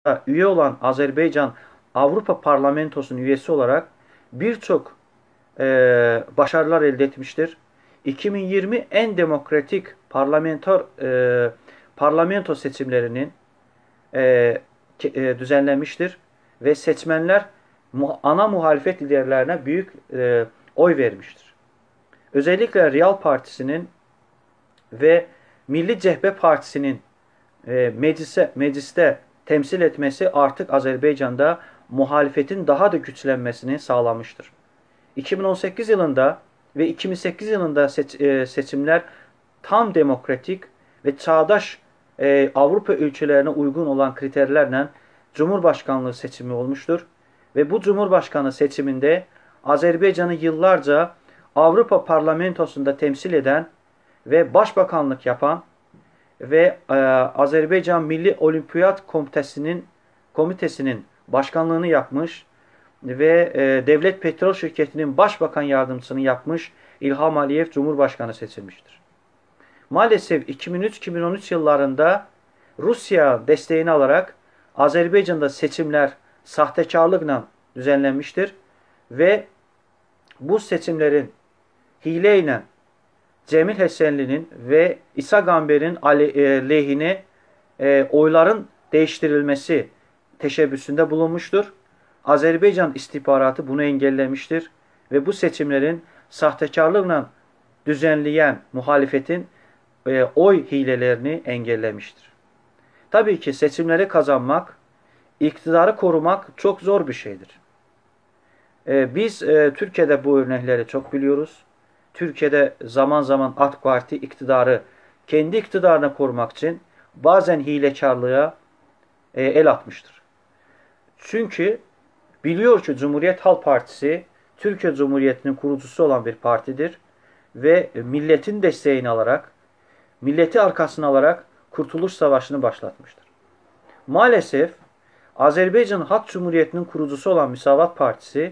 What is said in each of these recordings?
üye olan Azerbaycan Avrupa Parlamentosu'nun üyesi olarak birçok başarılar elde etmiştir. 2020 en demokratik parlamento seçimlerinin düzenlenmiştir ve seçmenler ana muhalefet liderlerine büyük oy vermiştir. Özellikle Real Partisi'nin ve Milli Cehbe Partisi'nin mecliste temsil etmesi artık Azerbaycan'da muhalefetin daha da güçlenmesini sağlamıştır. 2018 yılında ve 2008 yılında seçimler tam demokratik ve çağdaş Avrupa ülkelerine uygun olan kriterlerle Cumhurbaşkanlığı seçimi olmuştur. Ve bu Cumhurbaşkanı seçiminde Azerbaycan'ı yıllarca Avrupa Parlamentosu'nda temsil eden ve başbakanlık yapan ve Azerbaycan Milli Olimpiyat Komitesi'nin başkanlığını yapmış ve Devlet Petrol Şirketi'nin başbakan yardımcısını yapmış İlham Aliyev Cumhurbaşkanı seçilmiştir. Maalesef 2003-2013 yıllarında Rusya desteğini alarak Azerbaycan'da seçimler sahtekarlıkla düzenlenmiştir ve bu seçimlerin hileyle Cemil Hesenli'nin ve İsa Gamber'in lehine oyların değiştirilmesi teşebbüsünde bulunmuştur. Azerbaycan istihbaratı bunu engellemiştir ve bu seçimlerin sahtekarlıkla düzenleyen muhalefetin oy hilelerini engellemiştir. Tabii ki seçimleri kazanmak, iktidarı korumak çok zor bir şeydir. Biz Türkiye'de bu örnekleri çok biliyoruz. Türkiye'de zaman zaman AK Parti iktidarı kendi iktidarını korumak için bazen hilekarlığa el atmıştır. Çünkü biliyor ki Cumhuriyet Halk Partisi Türkiye Cumhuriyeti'nin kurucusu olan bir partidir ve milletin desteğini alarak, milleti arkasına alarak Kurtuluş Savaşı'nı başlatmıştır. Maalesef Azerbaycan Halk Cumhuriyeti'nin kurucusu olan Müsavat Partisi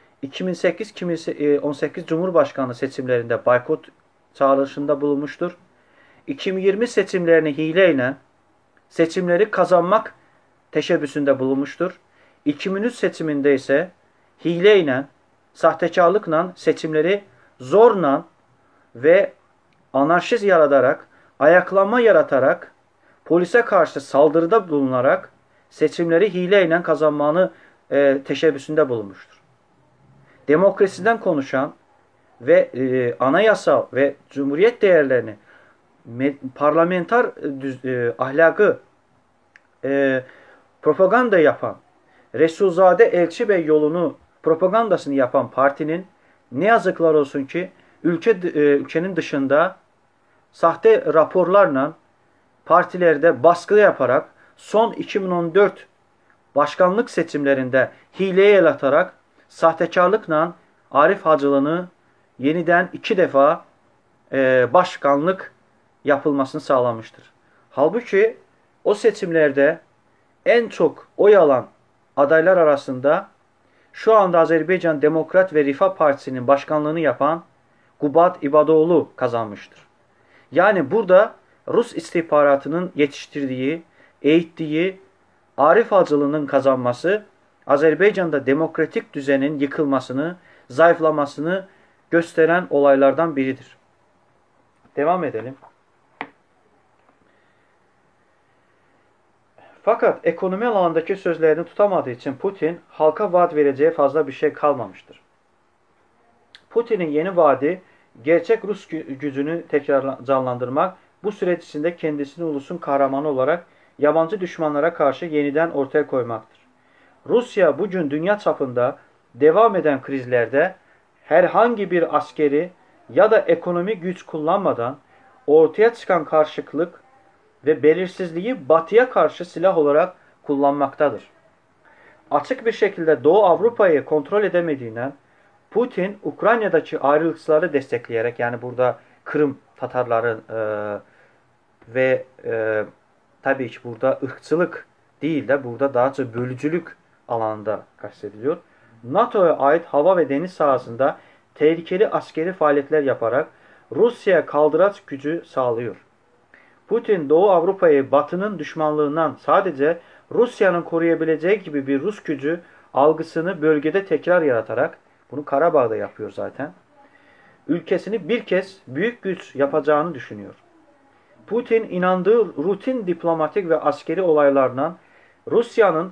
2008-2018 Cumhurbaşkanlığı seçimlerinde boykot çağrışında bulunmuştur. 2020 seçimlerini hileyle seçimleri kazanmak teşebbüsünde bulunmuştur. 2003 seçiminde ise hileyle, sahtekarlıkla seçimleri zorla ve anarşist yaratarak, ayaklanma yaratarak, polise karşı saldırıda bulunarak seçimleri hileyle kazanmanı teşebbüsünde bulunmuştur. Demokrasiden konuşan ve anayasal ve cumhuriyet değerlerini, parlamenter ahlakı propaganda yapan, Resulzade Elçi Bey yolunu propagandasını yapan partinin ne yazıklar olsun ki ülkenin dışında sahte raporlarla partilerde baskı yaparak son 2014 başkanlık seçimlerinde hileye el atarak sahtekarlıkla Arif Hacılı'nı yeniden 2 defa başkanlık yapılmasını sağlamıştır. Halbuki o seçimlerde en çok oy alan adaylar arasında şu anda Azerbaycan Demokrat ve Refah Partisi'nin başkanlığını yapan Qubat İbadoğlu kazanmıştır. Yani burada Rus istihbaratının yetiştirdiği, eğittiği Arif Hacılı'nın kazanması Azerbaycan'da demokratik düzenin yıkılmasını, zayıflamasını gösteren olaylardan biridir. Devam edelim. Fakat ekonomi alanındaki sözlerini tutamadığı için Putin halka vaat vereceği fazla bir şey kalmamıştır. Putin'in yeni vaadi gerçek Rus gücünü tekrar canlandırmak, bu süreç içinde kendisini ulusun kahramanı olarak yabancı düşmanlara karşı yeniden ortaya koymaktır. Rusya bugün dünya çapında devam eden krizlerde herhangi bir askeri ya da ekonomik güç kullanmadan ortaya çıkan karşıtlık ve belirsizliği Batı'ya karşı silah olarak kullanmaktadır. Açık bir şekilde Doğu Avrupa'yı kontrol edemediğinden Putin Ukrayna'daki ayrılıkçıları destekleyerek, yani burada Kırım Tatarları ve tabii ki burada ırkçılık değil de burada daha çok bölücülük alanında kastediliyor. NATO'ya ait hava ve deniz sahasında tehlikeli askeri faaliyetler yaparak Rusya'ya kaldıraç gücü sağlıyor. Putin Doğu Avrupa'yı Batı'nın düşmanlığından sadece Rusya'nın koruyabileceği gibi bir Rus gücü algısını bölgede tekrar yaratarak, bunu Karabağ'da yapıyor zaten, ülkesini bir kez büyük güç yapacağını düşünüyor. Putin inandığı rutin diplomatik ve askeri olaylardan Rusya'nın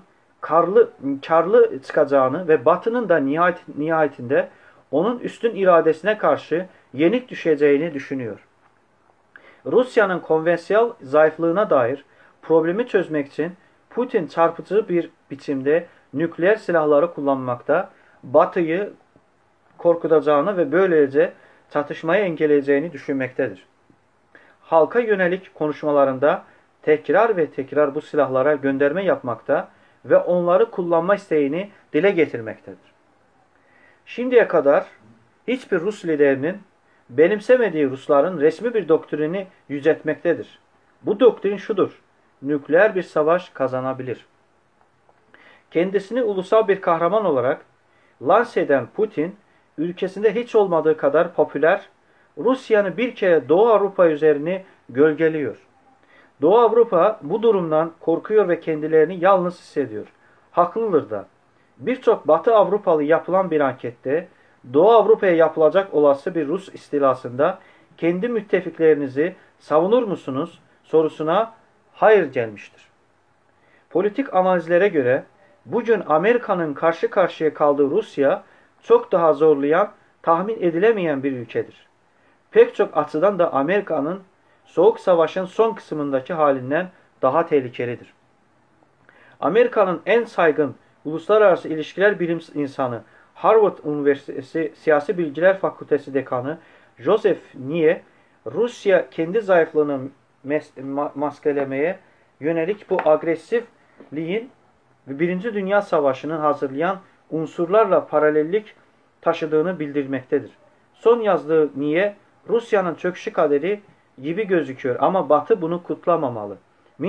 karlı çıkacağını ve Batı'nın da nihayetinde onun üstün iradesine karşı yenik düşeceğini düşünüyor. Rusya'nın konvansiyonel zayıflığına dair problemi çözmek için Putin çarpıcı bir biçimde nükleer silahları kullanmakta, Batı'yı korkutacağını ve böylece çatışmayı engelleyeceğini düşünmektedir. Halka yönelik konuşmalarında tekrar ve tekrar bu silahlara gönderme yapmakta ve onları kullanma isteğini dile getirmektedir. Şimdiye kadar hiçbir Rus liderinin benimsemediği Rusların resmi bir doktrini yüceltmektedir. Bu doktrin şudur: nükleer bir savaş kazanabilir. Kendisini ulusal bir kahraman olarak lanse eden Putin, ülkesinde hiç olmadığı kadar popüler, Rusya'nı bir kere Doğu Avrupa üzerini gölgeliyor. Doğu Avrupa bu durumdan korkuyor ve kendilerini yalnız hissediyor. Haklıdır da. Birçok Batı Avrupalı yapılan bir ankette Doğu Avrupa'ya yapılacak olası bir Rus istilasında kendi müttefiklerinizi savunur musunuz sorusuna hayır gelmiştir. Politik analizlere göre bugün Amerika'nın karşı karşıya kaldığı Rusya çok daha zorlayan, tahmin edilemeyen bir ülkedir. Pek çok açıdan da Amerika'nın Soğuk Savaş'ın son kısmındaki halinden daha tehlikelidir. Amerika'nın en saygın uluslararası ilişkiler bilim insanı, Harvard Üniversitesi Siyasi Bilgiler Fakültesi Dekanı Joseph Nye, Rusya kendi zayıflığını maskelemeye yönelik bu agresifliğin ve Birinci Dünya Savaşı'nın hazırlayan unsurlarla paralellik taşıdığını bildirmektedir. Son yazdığı Nye, Rusya'nın çöküşü kaderi gibi gözüküyor ama Batı bunu kutlamamalı.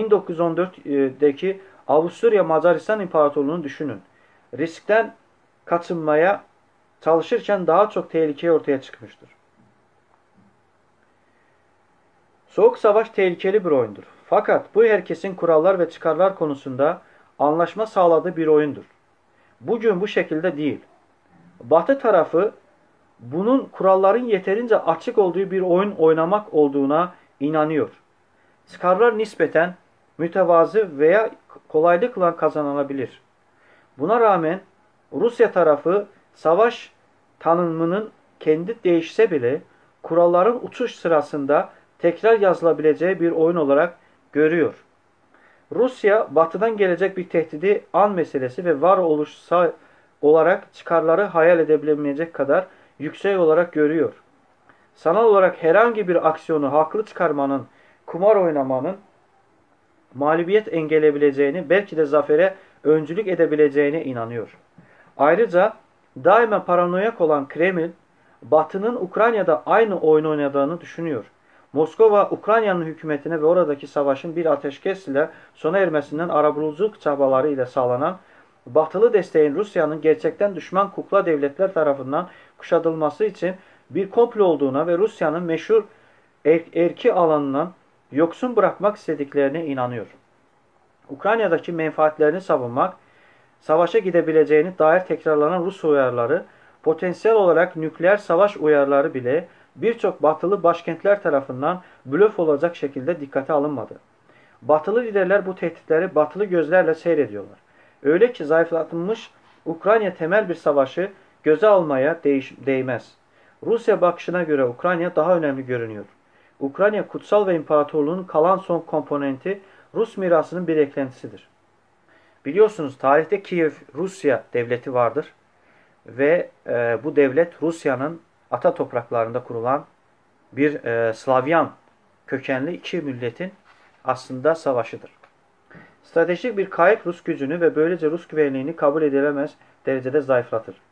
1914'deki Avusturya-Macaristan İmparatorluğu'nu düşünün. Riskten kaçınmaya çalışırken daha çok tehlike ortaya çıkmıştır. Soğuk Savaş tehlikeli bir oyundur. Fakat bu herkesin kurallar ve çıkarlar konusunda anlaşma sağladığı bir oyundur. Bugün bu şekilde değil. Batı tarafı bunun kuralların yeterince açık olduğu bir oyun oynamak olduğuna inanıyor. Çıkarlar nispeten mütevazı veya kolaylıkla kazanılabilir. Buna rağmen Rusya tarafı savaş tanımının kendi değişse bile kuralların uçuş sırasında tekrar yazılabileceği bir oyun olarak görüyor. Rusya, Batı'dan gelecek bir tehdidi an meselesi ve varoluşsal olarak çıkarları hayal edebilemeyecek kadar yüksek olarak görüyor. Sanal olarak herhangi bir aksiyonu haklı çıkarmanın, kumar oynamanın mağlubiyet engelleyebileceğini, belki de zafere öncülük edebileceğine inanıyor. Ayrıca daima paranoyak olan Kreml, Batı'nın Ukrayna'da aynı oyun oynadığını düşünüyor. Moskova, Ukrayna'nın hükümetine ve oradaki savaşın bir ateşkes ile sona ermesinden arabuluculuk çabaları ile sağlanan Batılı desteğin Rusya'nın gerçekten düşman kukla devletler tarafından kuşatılması için bir komplo olduğuna ve Rusya'nın meşhur erki alanından yoksun bırakmak istediklerine inanıyor. Ukrayna'daki menfaatlerini savunmak, savaşa gidebileceğini dair tekrarlanan Rus uyarıları, potansiyel olarak nükleer savaş uyarıları bile birçok batılı başkentler tarafından blöf olacak şekilde dikkate alınmadı. Batılı liderler bu tehditleri batılı gözlerle seyrediyorlar. Öyle ki zayıflatılmış Ukrayna temel bir savaşı göze almaya değmez. Rusya bakışına göre Ukrayna daha önemli görünüyor. Ukrayna kutsal ve imparatorluğun kalan son komponenti Rus mirasının bir eklentisidir. Biliyorsunuz tarihte Kiev Rusya devleti vardır ve bu devlet Rusya'nın ata topraklarında kurulan bir Slavyan kökenli iki milletin aslında savaşıdır. Stratejik bir kayıp Rus gücünü ve böylece Rus güvenliğini kabul edilemez derecede zayıflatır.